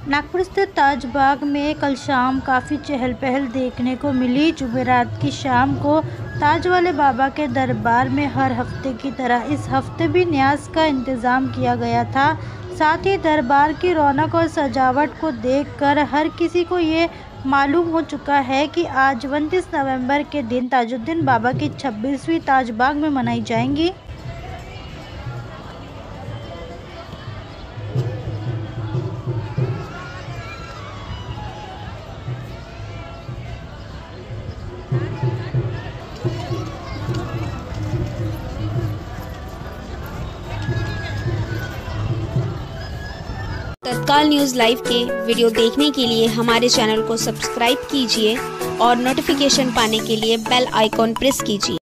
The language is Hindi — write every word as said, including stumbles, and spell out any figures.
नागपुर स्थित ताजबाग में कल शाम काफ़ी चहल पहल देखने को मिली। जुमेरात की शाम को ताज वाले बाबा के दरबार में हर हफ्ते की तरह इस हफ्ते भी न्यास का इंतज़ाम किया गया था। साथ ही दरबार की रौनक और सजावट को देखकर हर किसी को ये मालूम हो चुका है कि आज उनतीस नवंबर के दिन ताजुद्दीन बाबा की छब्बीसवीं ताजबाग में मनाई जाएंगी। तत्काल न्यूज़ लाइव के वीडियो देखने के लिए हमारे चैनल को सब्सक्राइब कीजिए और नोटिफिकेशन पाने के लिए बेल आइकॉन प्रेस कीजिए।